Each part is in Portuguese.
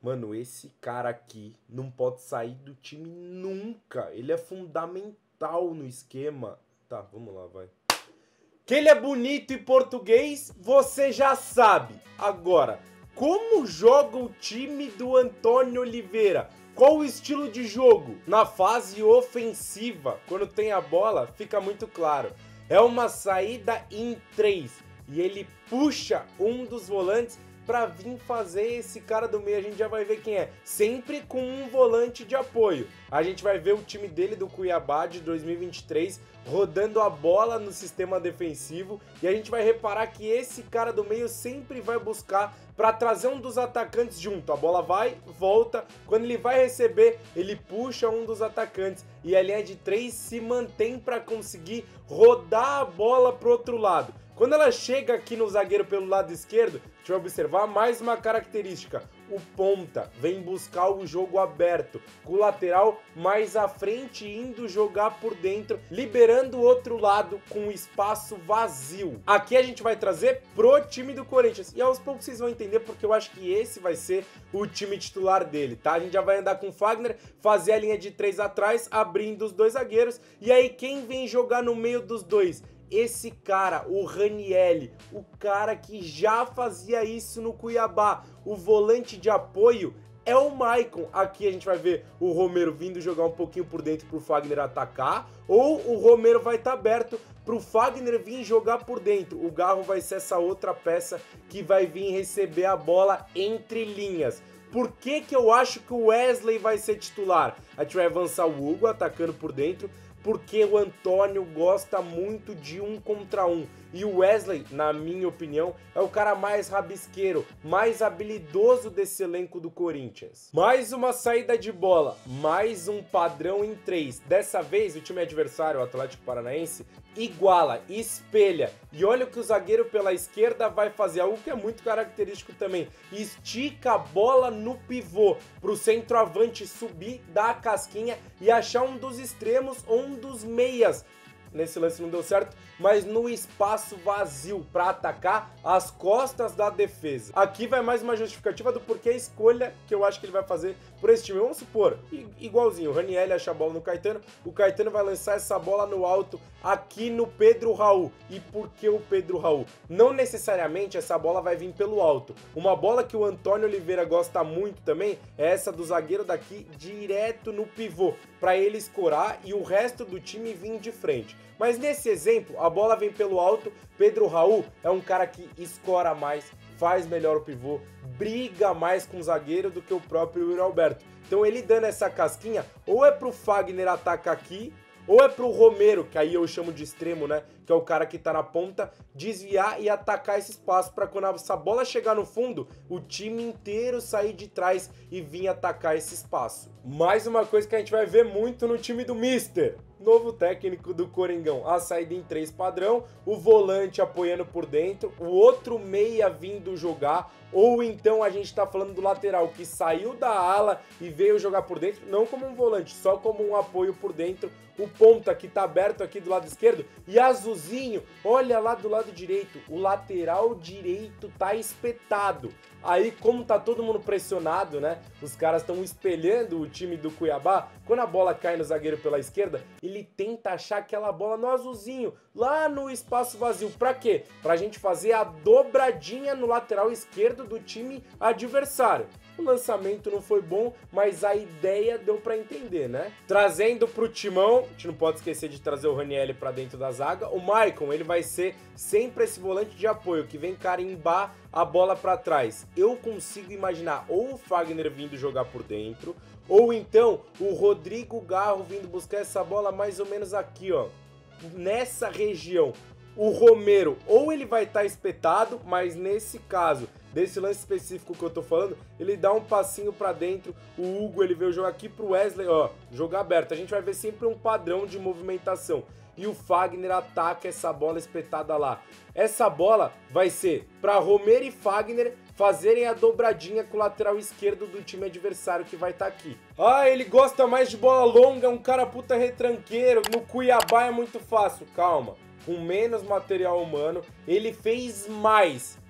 Mano, esse cara aqui não pode sair do time nunca. Ele é fundamental no esquema. Tá, vamos lá, vai. Que ele é bonito e português, você já sabe. Agora, como joga o time do Antônio Oliveira? Qual o estilo de jogo? Na fase ofensiva, quando tem a bola, fica muito claro. É uma saída em 3 e ele puxa um dos volantes para vir fazer esse cara do meio. A gente já vai ver quem é. Sempre com um volante de apoio. A gente vai ver o time dele do Cuiabá de 2023 rodando a bola no sistema defensivo e a gente vai reparar que esse cara do meio sempre vai buscar para trazer um dos atacantes junto. A bola vai, volta, quando ele vai receber, ele puxa um dos atacantes e a linha de 3 se mantém para conseguir rodar a bola pro outro lado. Quando ela chega aqui no zagueiro pelo lado esquerdo, deixa eu observar mais uma característica. O ponta vem buscar o jogo aberto, com o lateral mais à frente indo jogar por dentro, liberando o outro lado com espaço vazio. Aqui a gente vai trazer pro time do Corinthians. E aos poucos vocês vão entender porque eu acho que esse vai ser o time titular dele, tá? A gente já vai andar com o Fagner, fazer a linha de 3 atrás, abrindo os dois zagueiros. E aí quem vem jogar no meio dos dois? Esse cara, o Ranieri, o cara que já fazia isso no Cuiabá, o volante de apoio é o Maicon. Aqui a gente vai ver o Romero vindo jogar um pouquinho por dentro pro Fagner atacar, ou o Romero vai estar aberto pro Fagner vir jogar por dentro. O Garro vai ser essa outra peça que vai vir receber a bola entre linhas. Por que que eu acho que o Wesley vai ser titular? A gente vai avançar o Hugo atacando por dentro, porque o Antônio gosta muito de 1 contra 1. E o Wesley, na minha opinião, é o cara mais rabisqueiro, mais habilidoso desse elenco do Corinthians. Mais uma saída de bola, mais um padrão em 3. Dessa vez, o time adversário, o Atlético Paranaense, iguala, espelha. E olha o que o zagueiro pela esquerda vai fazer, algo que é muito característico também. Estica a bola no pivô, para o centroavante subir, dar a casquinha e achar um dos extremos ou um dos meias. Nesse lance não deu certo, mas no espaço vazio para atacar as costas da defesa. Aqui vai mais uma justificativa do porquê a escolha que eu acho que ele vai fazer por esse time. Vamos supor, igualzinho, o Ranieri acha a bola no Caetano, o Caetano vai lançar essa bola no alto aqui no Pedro Raul. E por que o Pedro Raul? Não necessariamente essa bola vai vir pelo alto. Uma bola que o Antônio Oliveira gosta muito também é essa do zagueiro daqui direto no pivô, para ele escorar e o resto do time vir de frente. Mas nesse exemplo, a bola vem pelo alto, Pedro Raul é um cara que escora mais, faz melhor o pivô, briga mais com o zagueiro do que o próprio Yuri Alberto. Então ele dando essa casquinha, ou é pro Fagner atacar aqui, ou é pro Romero, que aí eu chamo de extremo, né? Que é o cara que tá na ponta, desviar e atacar esse espaço para quando essa bola chegar no fundo, o time inteiro sair de trás e vir atacar esse espaço. Mais uma coisa que a gente vai ver muito no time do Mister, novo técnico do Coringão, a saída em 3 padrão, o volante apoiando por dentro, o outro meia vindo jogar, ou então a gente tá falando do lateral que saiu da ala e veio jogar por dentro, não como um volante, só como um apoio por dentro, o ponta que tá aberto aqui do lado esquerdo, e azulzinho, olha lá do lado direito, o lateral direito tá espetado. Aí, como tá todo mundo pressionado, né? Os caras estão espelhando o time do Cuiabá. Quando a bola cai no zagueiro pela esquerda, ele tenta achar aquela bola no azulzinho, lá no espaço vazio. Pra quê? Pra gente fazer a dobradinha no lateral esquerdo do time adversário. O lançamento não foi bom, mas a ideia deu pra entender, né? Trazendo pro timão, a gente não pode esquecer de trazer o Ranieri pra dentro da zaga. O Maicon, ele vai ser sempre esse volante de apoio, que vem carimbar a bola pra trás. Eu consigo imaginar ou o Fagner vindo jogar por dentro, ou então o Rodrigo Garro vindo buscar essa bola mais ou menos aqui, ó, nessa região. O Romero, ou ele vai estar espetado, mas nesse caso, desse lance específico que eu tô falando, ele dá um passinho pra dentro, o Hugo ele veio jogar aqui pro Wesley, ó, jogar aberto. A gente vai ver sempre um padrão de movimentação. E o Fagner ataca essa bola espetada lá. Essa bola vai ser para Romero e Fagner fazerem a dobradinha com o lateral esquerdo do time adversário que vai estar aqui. Ah, ele gosta mais de bola longa, é um cara puta retranqueiro, no Cuiabá é muito fácil. Calma, com menos material humano, ele fez mais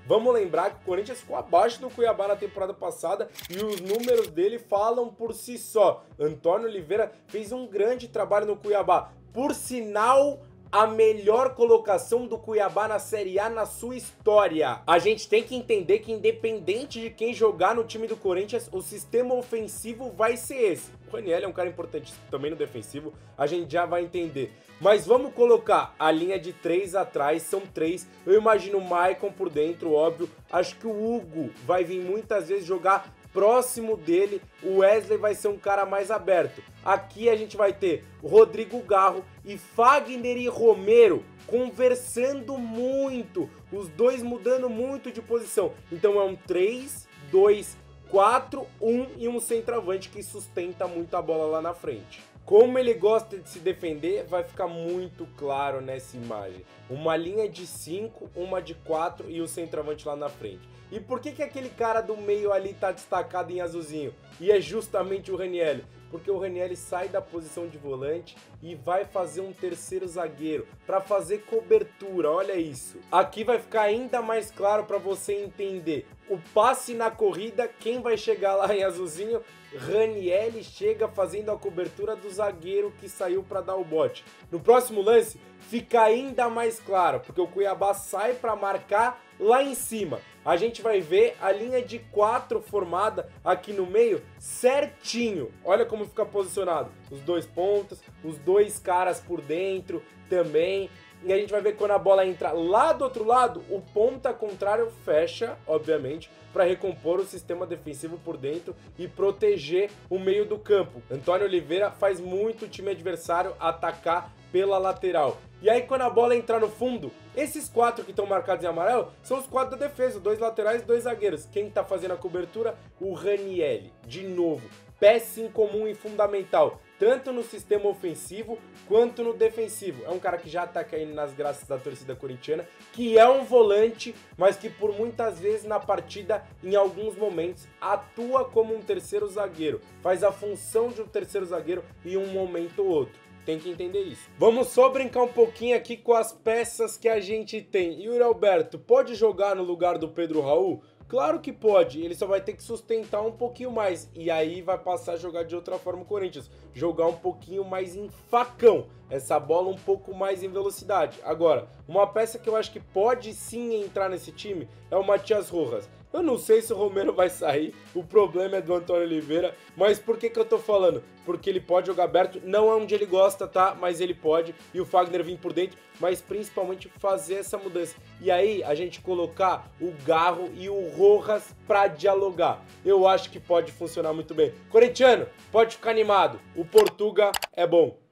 Vamos lembrar que o Corinthians ficou abaixo do Cuiabá na temporada passada e os números dele falam por si só. Antônio Oliveira fez um grande trabalho no Cuiabá. Por sinal, a melhor colocação do Cuiabá na Série A na sua história. A gente tem que entender que independente de quem jogar no time do Corinthians, o sistema ofensivo vai ser esse. O Raniel é um cara importante também no defensivo, a gente já vai entender. Mas vamos colocar a linha de 3 atrás, são 3. Eu imagino o Maicon por dentro, óbvio. Acho que o Hugo vai vir muitas vezes jogar próximo dele, o Wesley vai ser um cara mais aberto. Aqui a gente vai ter Rodrigo Garro e Fagner e Romero conversando muito, os dois mudando muito de posição. Então é um 3, 2, 4, 1 e um centroavante que sustenta muito a bola lá na frente. Como ele gosta de se defender, vai ficar muito claro nessa imagem. Uma linha de 5, uma de 4 e o centroavante lá na frente. E por que aquele cara do meio ali tá destacado em azulzinho? E é justamente o Raniel. Porque o Raniel sai da posição de volante e vai fazer um terceiro zagueiro para fazer cobertura, olha isso. Aqui vai ficar ainda mais claro para você entender. O passe na corrida, quem vai chegar lá em azulzinho? Raniel chega fazendo a cobertura do zagueiro que saiu para dar o bote. No próximo lance, fica ainda mais claro, porque o Cuiabá sai para marcar lá em cima. A gente vai ver a linha de 4 formada aqui no meio certinho. Olha como fica posicionado. Os dois pontas, os dois caras por dentro também. E a gente vai ver quando a bola entra lá do outro lado, o ponta contrário fecha, obviamente, para recompor o sistema defensivo por dentro e proteger o meio do campo. Antônio Oliveira faz muito o time adversário atacar pela lateral. E aí quando a bola entrar no fundo, esses 4 que estão marcados em amarelo são os 4 da defesa, 2 laterais e 2 zagueiros. Quem tá fazendo a cobertura? O Raniel. De novo, peça em comum e fundamental, tanto no sistema ofensivo quanto no defensivo. É um cara que já tá caindo nas graças da torcida corintiana, que é um volante, mas que por muitas vezes na partida, em alguns momentos, atua como um terceiro zagueiro. Faz a função de um terceiro zagueiro em um momento ou outro. Tem que entender isso. Vamos só brincar um pouquinho aqui com as peças que a gente tem. Yuri Alberto pode jogar no lugar do Pedro Raul? Claro que pode, ele só vai ter que sustentar um pouquinho mais. E aí vai passar a jogar de outra forma o Corinthians. Jogar um pouquinho mais em facão. Essa bola um pouco mais em velocidade. Agora, uma peça que eu acho que pode sim entrar nesse time é o Matias Rojas. Eu não sei se o Romero vai sair, o problema é do Antônio Oliveira, mas por que eu tô falando? Porque ele pode jogar aberto, não é onde ele gosta, tá? Mas ele pode, e o Fagner vir por dentro, mas principalmente fazer essa mudança. E aí, a gente colocar o Garro e o Rojas pra dialogar. Eu acho que pode funcionar muito bem. Corintiano, pode ficar animado, o Portuga é bom.